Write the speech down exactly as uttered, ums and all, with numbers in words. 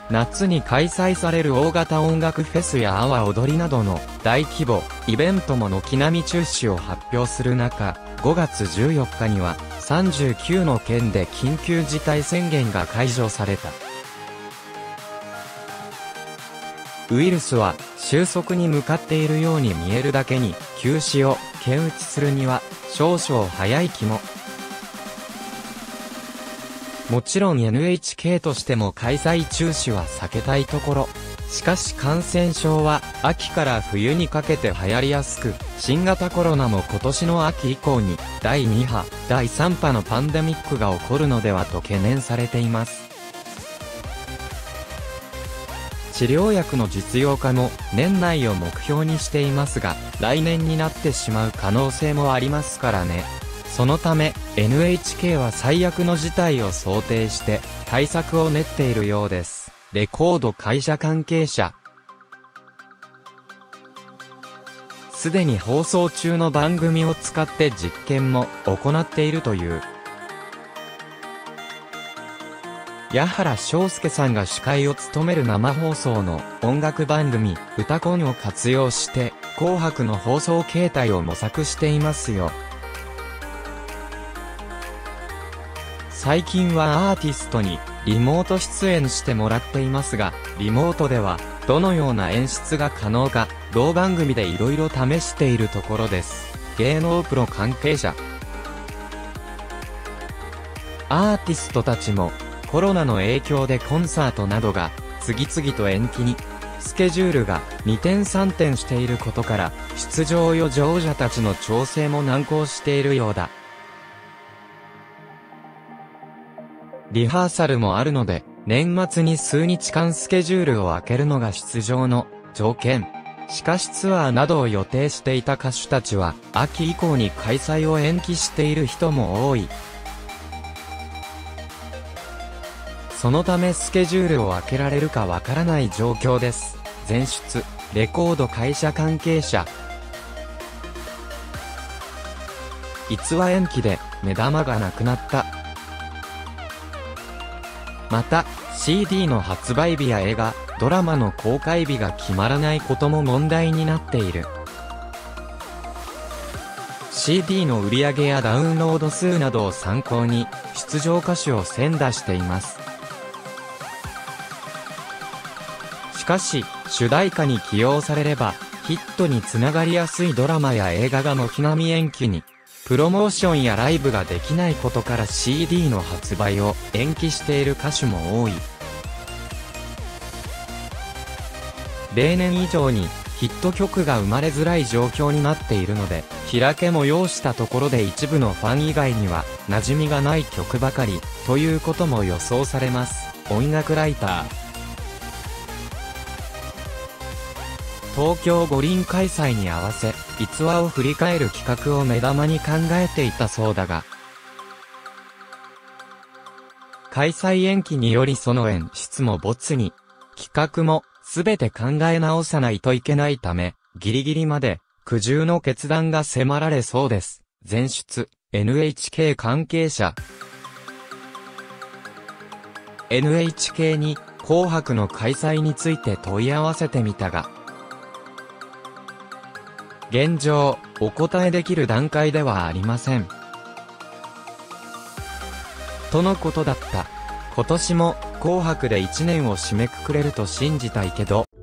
夏に開催される大型音楽フェスや阿波踊りなどの大規模イベントも軒並み中止を発表する中、ごがつじゅうよっかにはさんじゅうきゅうの県で緊急事態宣言が解除された。ウイルスは収束に向かっているように見えるだけに、休止を検討するには少々早い気も。もちろん エヌエイチケー としても開催中止は避けたいところ。しかし感染症は秋から冬にかけて流行りやすく、新型コロナも今年の秋以降にだいに波、だいさん波のパンデミックが起こるのではと懸念されています。治療薬の実用化も年内を目標にしていますが、来年になってしまう可能性もありますからね。そのため エヌエイチケー は最悪の事態を想定して対策を練っているようです。レコード会社関係者。すでに放送中の番組を使って実験も行っているという。矢原章介さんが司会を務める生放送の音楽番組、歌コンを活用して、紅白の放送形態を模索していますよ。最近はアーティストにリモート出演してもらっていますが、リモートではどのような演出が可能か、同番組で色々試しているところです。芸能プロ関係者。アーティストたちも、コロナの影響でコンサートなどが次々と延期に、スケジュールが二転三転していることから、出場予定者たちの調整も難航しているようだ。リハーサルもあるので、年末に数日間スケジュールを空けるのが出場の条件。しかしツアーなどを予定していた歌手たちは、秋以降に開催を延期している人も多い。そのためスケジュールを空けられるかわからない状況です。前出、レコード会社関係者。逸話延期で目玉がなくなった。また、シーディー の発売日や映画、ドラマの公開日が決まらないことも問題になっている。シーディー の売り上げやダウンロード数などを参考に、出場歌手を選打しています。しかし、主題歌に起用されれば、ヒットにつながりやすいドラマや映画が軒並み延期に、プロモーションやライブができないことから シーディー の発売を延期している歌手も多い。例年以上にヒット曲が生まれづらい状況になっているので、開けも要したところで一部のファン以外には馴染みがない曲ばかりということも予想されます。音楽ライター。東京五輪開催に合わせ、逸話を振り返る企画を目玉に考えていたそうだが、開催延期によりその演出も没に、企画もすべて考え直さないといけないため、ギリギリまで苦渋の決断が迫られそうです。前出、エヌエイチケー 関係者。エヌエイチケー に紅白の開催について問い合わせてみたが、現状、お答えできる段階ではありません。とのことだった。今年も紅白でいちねんを締めくくれると信じたいけど、